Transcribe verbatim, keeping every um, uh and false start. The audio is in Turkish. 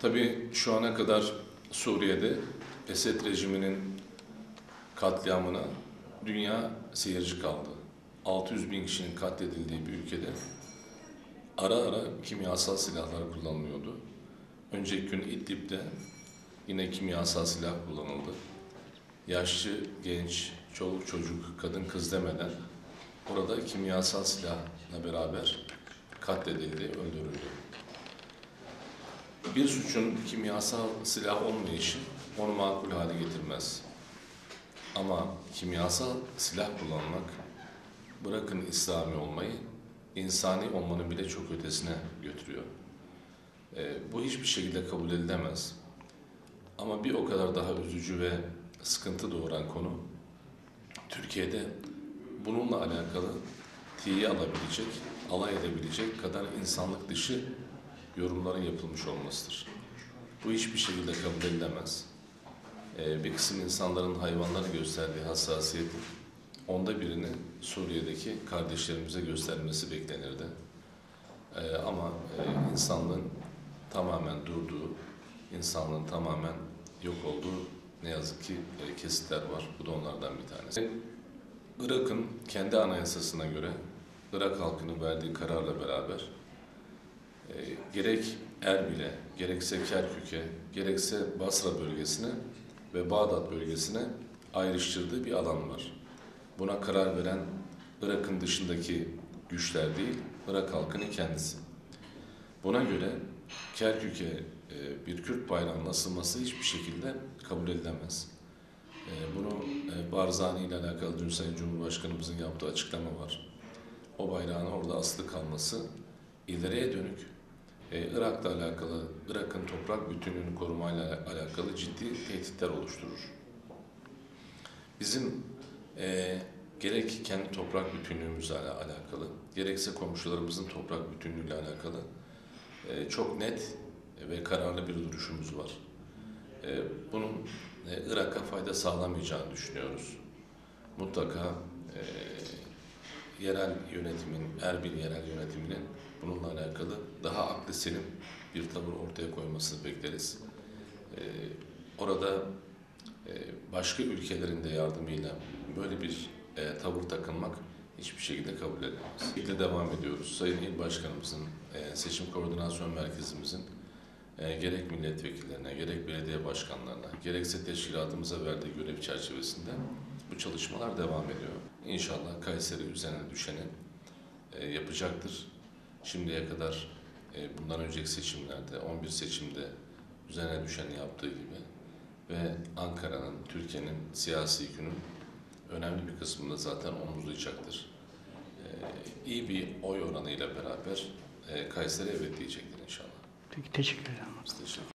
Tabii şu ana kadar Suriye'de Esed rejiminin katliamına dünya seyirci kaldı. altı yüz bin kişinin katledildiği bir ülkede ara ara kimyasal silahlar kullanılıyordu. Önceki gün İdlib'de yine kimyasal silah kullanıldı. Yaşlı, genç, çoluk, çocuk, kadın, kız demeden orada kimyasal silahla beraber katledildi, öldürüldü. Bir suçun kimyasal silah olmayışı onu makul hale getirmez. Ama kimyasal silah kullanmak, bırakın İslami olmayı, insani olmanın bile çok ötesine götürüyor. E, bu hiçbir şekilde kabul edilemez. Ama bir o kadar daha üzücü ve sıkıntı doğuran konu, Türkiye'de bununla alakalı tiye alabilecek, alay edebilecek kadar insanlık dışı yorumların yapılmış olmasıdır. Bu hiçbir şekilde kabul edilemez. Ee, bir kısım insanların hayvanlara gösterdiği hassasiyetin onda birini Suriye'deki kardeşlerimize göstermesi beklenirdi. Ee, ama e, insanlığın tamamen durduğu, insanlığın tamamen yok olduğu ne yazık ki e, kesitler var. Bu da onlardan bir tanesi. Irak'ın kendi anayasasına göre Irak halkının verdiği kararla beraber e, gerek Erbil'e, gerekse Kerkük'e, gerekse Basra bölgesine ve Bağdat bölgesine ayrıştırdığı bir alan var. Buna karar veren Irak'ın dışındaki güçler değil, Irak halkının kendisi. Buna göre Kerkük'e e, bir Kürt bayrağının asılması hiçbir şekilde kabul edilemez. E, bunu e, Barzani ile alakalı dün Sayın Cumhurbaşkanımızın yaptığı açıklama var. O bayrağın orada asılı kalması ileriye dönük e, Irak'la alakalı, Irak'ın toprak bütünlüğünü korumayla alakalı ciddi tehditler oluşturur. Bizim e, gerek kendi toprak bütünlüğümüzle alakalı, gerekse komşularımızın toprak bütünlüğüyle alakalı e, çok net ve kararlı bir duruşumuz var. E, bunun e, Irak'a fayda sağlamayacağını düşünüyoruz. Mutlaka e, yerel yönetimin, Erbil yerel yönetiminin bununla alakalı daha aklı selim bir tavır ortaya koymasını bekleriz. Ee, orada e, başka ülkelerin de yardımıyla böyle bir e, tavır takınmak hiçbir şekilde kabul edilemez. Birlikte devam ediyoruz. Sayın İl Başkanımızın, e, Seçim Koordinasyon Merkezimizin e, gerek milletvekillerine, gerek belediye başkanlarına, gerekse teşkilatımıza verdiği görev çerçevesinde bu çalışmalar devam ediyor. İnşallah Kayseri üzerine düşeni e, yapacaktır. Şimdiye kadar e, bundan önceki seçimlerde, on bir seçimde üzerine düşeni yaptığı gibi ve Ankara'nın, Türkiye'nin siyasi yükünün önemli bir kısmını zaten omuzlayacaktır. E, iyi bir oy oranıyla beraber e, Kayseri evet diyecektir inşallah. Peki, teşekkür ederim. Biz teşekkür